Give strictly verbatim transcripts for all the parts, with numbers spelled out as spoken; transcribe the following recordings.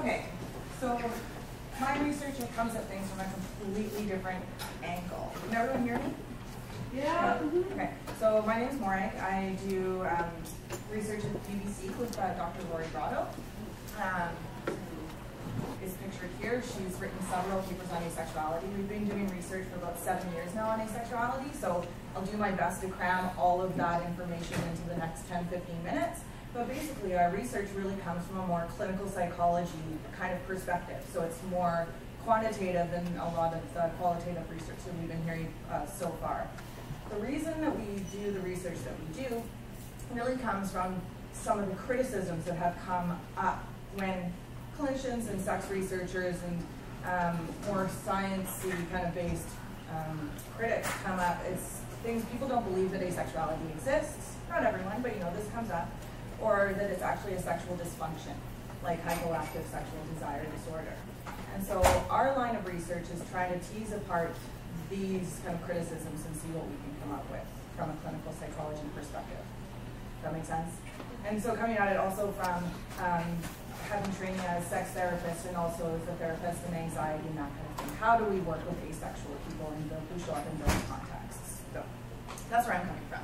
Okay, so my research comes at things from a completely different angle. Can everyone hear me? Yeah. Okay, so my name is Morag. I do um, research at U B C with uh, Doctor Brotto. Um, who is pictured here. She's written several papers on asexuality. We've been doing research for about seven years now on asexuality, so I'll do my best to cram all of that information into the next ten to fifteen minutes. But basically, our research really comes from a more clinical psychology kind of perspective. So it's more quantitative than a lot of the qualitative research that we've been hearing uh, so far. The reason that we do the research that we do really comes from some of the criticisms that have come up when clinicians and sex researchers and um, more sciencey kind of based um, critics come up. It's things people don't believe that asexuality exists. Not everyone, but you know, this comes up. Or that it's actually a sexual dysfunction, like hypoactive sexual desire disorder. And so our line of research is trying to tease apart these kind of criticisms and see what we can come up with from a clinical psychology perspective. Does that make sense? And so coming at it also from um, having training as sex therapist and also as a therapist in anxiety and that kind of thing. How do we work with asexual people and who show up in those contexts? So that's where I'm coming from.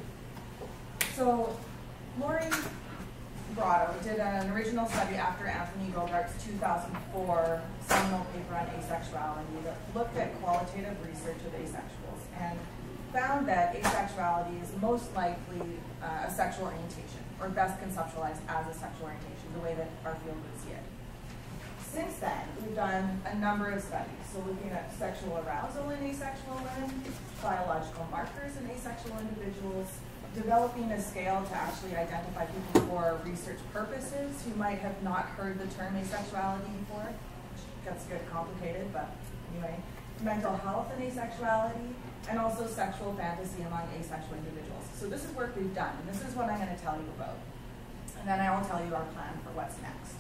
So Brotto did an original study after Anthony Gogart's two thousand four seminal paper on asexuality that looked at qualitative research of asexuals and found that asexuality is most likely uh, a sexual orientation, or best conceptualized as a sexual orientation, the way that our field would see it. Since then, we've done a number of studies, so looking at sexual arousal in asexual women, biological markers in asexual individuals, developing a scale to actually identify people for research purposes who might have not heard the term asexuality before, which gets a bit complicated, but anyway, mental health and asexuality, and also sexual fantasy among asexual individuals. So this is work we've done, and this is what I'm going to tell you about. And then I will tell you our plan for what's next.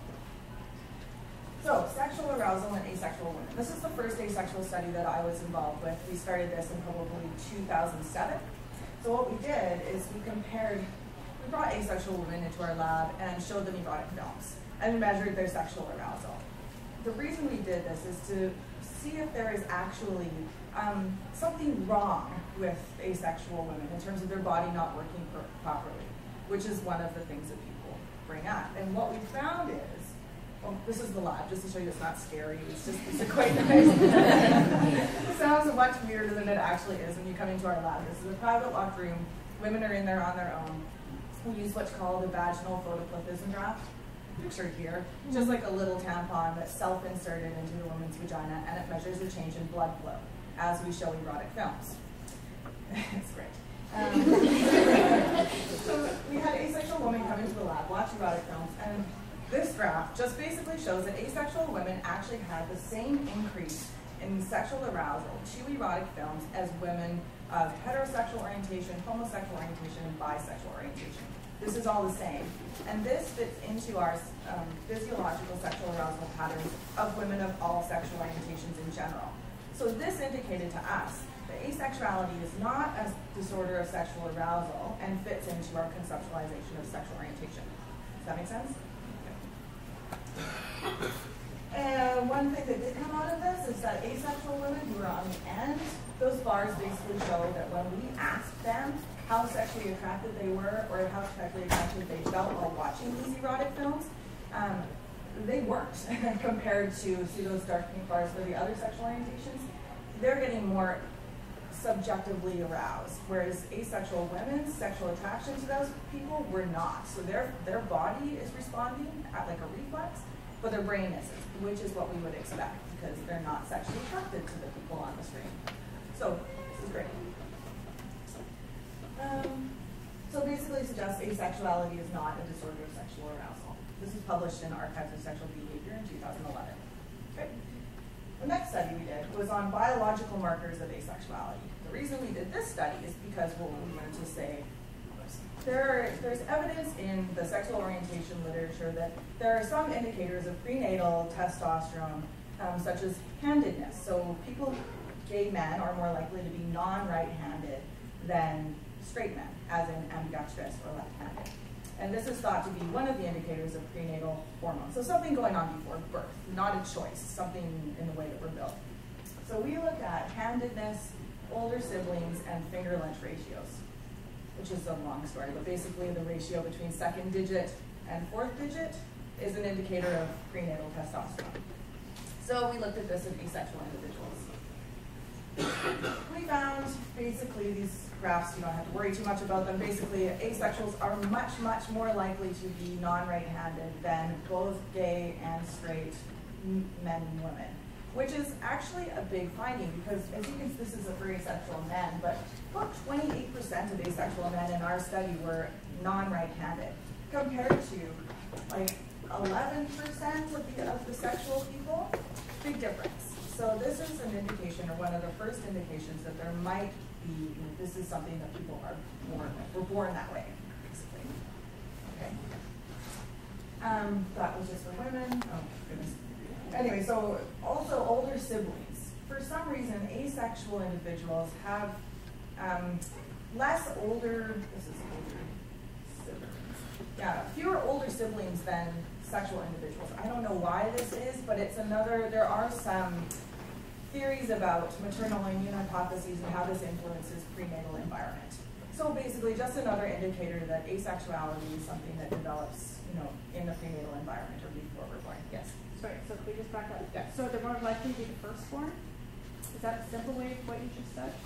So, sexual arousal in asexual women. This is the first asexual study that I was involved with. We started this in probably two thousand seven. So what we did is we compared, we brought asexual women into our lab and showed them erotic films and measured their sexual arousal. The reason we did this is to see if there is actually um, something wrong with asexual women in terms of their body not working properly, which is one of the things that people bring up. And what we found is, well, this is the lab, just to show you it's not scary, it's just it's quite nice. It sounds much weirder than it actually is when you come into our lab. This is a private locked room. Women are in there on their own. We use what's called a vaginal photoplasm graft, pictured here. Just like a little tampon that's self-inserted into the woman's vagina, and it measures a change in blood flow as we show erotic films. It's great. Um, so we had asexual women come into the lab, watch erotic films, and this graph just basically shows that asexual women actually had the same increase in sexual arousal to erotic films as women of heterosexual orientation, homosexual orientation, and bisexual orientation. This is all the same. And this fits into our um, physiological sexual arousal patterns of women of all sexual orientations in general. So this indicated to us that asexuality is not a disorder of sexual arousal and fits into our conceptualization of sexual orientation. Does that make sense? And one thing that did come out of this is that asexual women who are on the end, those bars basically show that when we asked them how sexually attracted they were or how sexually attracted they felt while watching these erotic films, um, they weren't compared to see those dark pink bars for the other sexual orientations. They're getting more subjectively aroused, whereas asexual women's sexual attraction to those people were not. So their their body is responding at like a reflex, but their brain isn't, which is what we would expect because they're not sexually attracted to the people on the screen. So this is great. Um, so basically suggests asexuality is not a disorder of sexual arousal. This was published in Archives of Sexual Behavior in two thousand eleven. Okay. The next study we did was on biological markers of asexuality. The reason we did this study is because what we wanted to say, there, there's evidence in the sexual orientation literature that there are some indicators of prenatal testosterone, um, such as handedness. So people, gay men, are more likely to be non-right-handed than straight men, as in ambidextrous or left-handed. And this is thought to be one of the indicators of prenatal hormones. So something going on before birth, not a choice, something in the way that we're built. So we looked at handedness, older siblings, and finger length ratios, which is a long story, but basically the ratio between second digit and fourth digit is an indicator of prenatal testosterone. So we looked at this in asexual individuals. We found basically these graphs, you don't have to worry too much about them. Basically, asexuals are much, much more likely to be non-right-handed than both gay and straight men and women, which is actually a big finding because, as you can see, this is for asexual men, but about twenty-eight percent of asexual men in our study were non-right-handed, compared to like eleven percent of the, of the sexual people. Big difference. So this is an indication, or one of the first indications, that there might be, you know, this is something that people are born with. We're born that way, basically. Okay. Um, that was just for women. Oh, goodness. Anyway, so also older siblings. For some reason, asexual individuals have um, less older, this is older siblings. Yeah, fewer older siblings than sexual individuals. I don't know why this is, but it's another, there are some theories about maternal immune hypotheses and how this influences prenatal environment. So basically just another indicator that asexuality is something that develops, you know, in the prenatal environment or before we're born. Yes? Sorry, so if we just back up. Yeah. So they're more likely to be the firstborn? Is that a simple way of what you just said?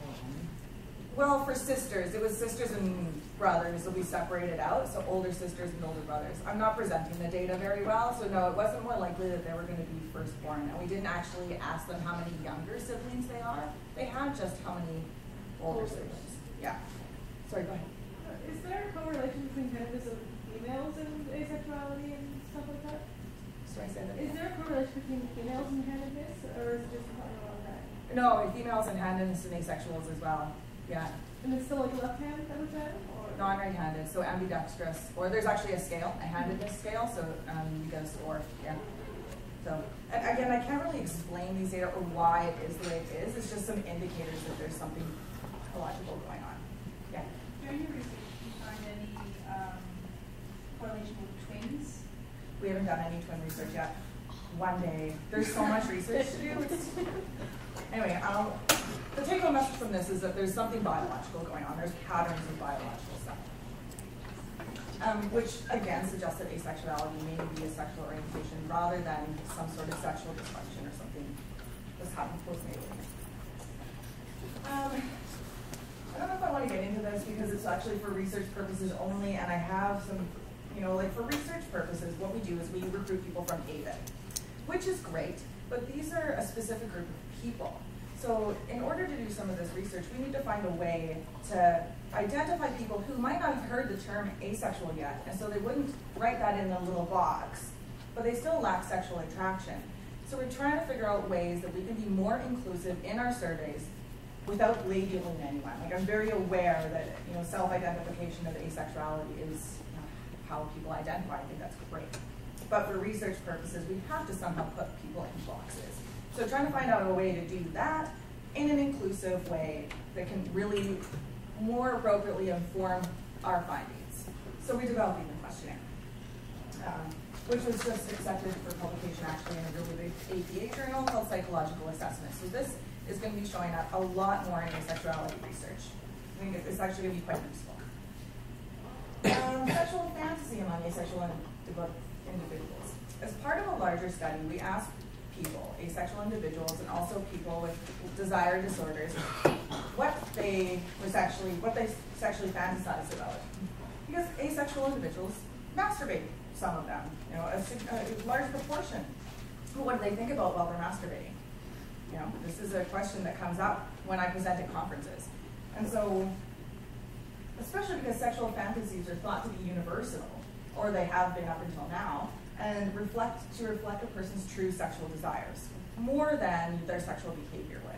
Well, for sisters, it was sisters and brothers that we separated out, so older sisters and older brothers. I'm not presenting the data very well, so no, it wasn't more likely that they were going to be firstborn. And we didn't actually ask them how many younger siblings they are. They have just how many older siblings. Yeah. Sorry, go ahead. Uh, is there a correlation between handedness of females and asexuality and stuff like that? Sorry, say that. Is there a correlation between females and handedness, or is it just not on that? No, females and handedness and asexuals as well. Yeah. And it's still like a left hand that was that? Or? Non-right-handed, so ambidextrous. Or there's actually a scale, a handedness scale, so um, you get a score. Yeah. So, and again, I can't really explain these data or why it is the way it is. It's just some indicators that there's something pathological going on. Yeah. During your research, did you find any um, correlation with twins? We haven't done any twin research yet. One day. There's so much research to do. It's, anyway, I'll, the take-home message from this is that there's something biological going on. There's patterns of biological stuff. Um, which, again, suggests that asexuality may be a sexual orientation rather than some sort of sexual dysfunction or something that's happened postnatally. Um, I don't know if I want to get into this because it's actually for research purposes only, and I have some, you know, like for research purposes, what we do is we recruit people from A V I D, which is great, but these are a specific group of people. So in order to do some of this research, we need to find a way to identify people who might not have heard the term asexual yet, and so they wouldn't write that in a little box, but they still lack sexual attraction. So we're trying to figure out ways that we can be more inclusive in our surveys without labeling anyone. Like, I'm very aware that, you know, self-identification of asexuality is, you know, how people identify. I think that's great. But for research purposes, we have to somehow put people in boxes. So trying to find out a way to do that in an inclusive way that can really more appropriately inform our findings. So we're developing the questionnaire, um, which was just accepted for publication actually in a really big A P A journal called Psychological Assessment. So this is going to be showing up a lot more in asexuality research. I think it's actually going to be quite useful. Um, sexual fantasy among asexual individuals. As part of a larger study, we asked people, asexual individuals, and also people with desire disorders, what they were sexually, what they sexually fantasized about. Because asexual individuals masturbate, some of them, you know, a, a large proportion. But what do they think about while they're masturbating? You know, this is a question that comes up when I present at conferences. And so, especially because sexual fantasies are thought to be universal, or they have been up until now, and reflect to reflect a person's true sexual desires, more than their sexual behavior would.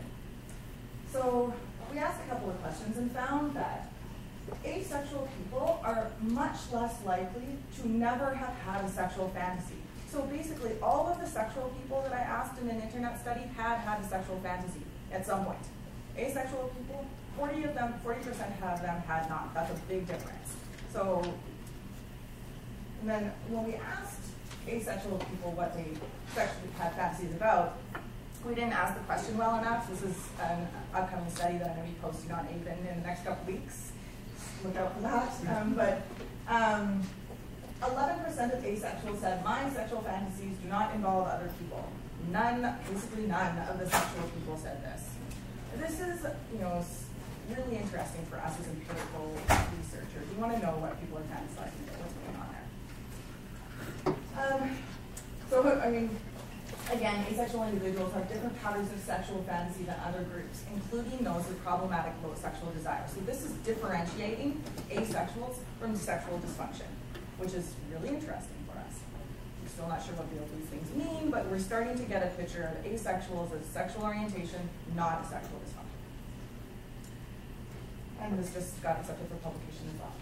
So we asked a couple of questions and found that asexual people are much less likely to never have had a sexual fantasy. So basically, all of the sexual people that I asked in an internet study had had a sexual fantasy at some point. Asexual people, forty of them, forty percent of them had not. That's a big difference. So And then when we asked asexual people what they sexually had fantasies about, we didn't ask the question well enough. This is an upcoming study that I'm going to be posting on A V I N in the next couple weeks. Look out for that. Um, but um, eleven percent of asexuals said, my sexual fantasies do not involve other people. None, basically none of the sexual people said this. This is, you know, really interesting for us as empirical researchers. We want to know what people are fantasizing about, what's going on there. Um, so, I mean, again, asexual individuals have different patterns of sexual fantasy than other groups, including those with problematic low sexual desire. So this is differentiating asexuals from sexual dysfunction, which is really interesting for us. We're still not sure what these things mean, but we're starting to get a picture of asexuals as sexual orientation, not a sexual dysfunction. And this just got accepted for publication as well.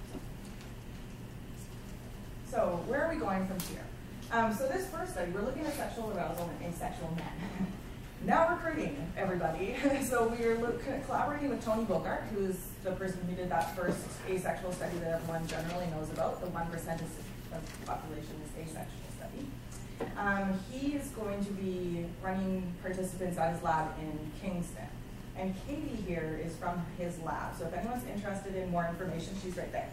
So where are we going from here? Um, so this first study, we're looking at sexual arousal in asexual men. Now recruiting everybody. So we are look, collaborating with Tony Bogart, who is the person who did that first asexual study that everyone generally knows about. The one percent of the population is asexual study. Um, he is going to be running participants at his lab in Kingston. And Katie here is from his lab. So if anyone's interested in more information, she's right there.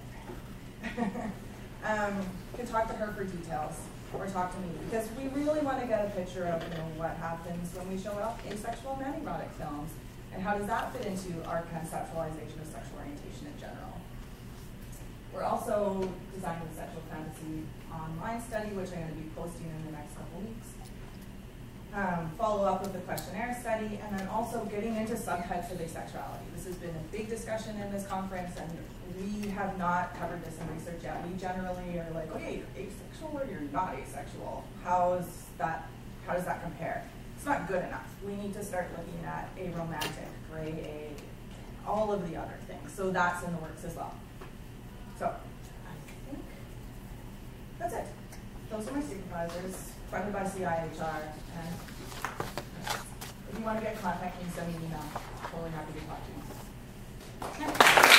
um, you can talk to her for details. Or talk to me, because we really want to get a picture of, you know, what happens when we show up asexual men erotic films, and how does that fit into our conceptualization of sexual orientation in general. We're also designing a sexual fantasy online study, which I'm going to be posting in the next couple weeks. Um, follow up with the questionnaire study, and then also getting into subtypes of asexuality. This has been a big discussion in this conference, and we have not covered this in research yet. We generally are like, okay, you're asexual or you're not asexual. How is that? How does that compare? It's not good enough. We need to start looking at aromantic, gray A, all of the other things. So that's in the works as well. So I think that's it. Those are my supervisors, funded by C I H R. And if you want to get in contact, you can send me an email. Totally happy to talk to you.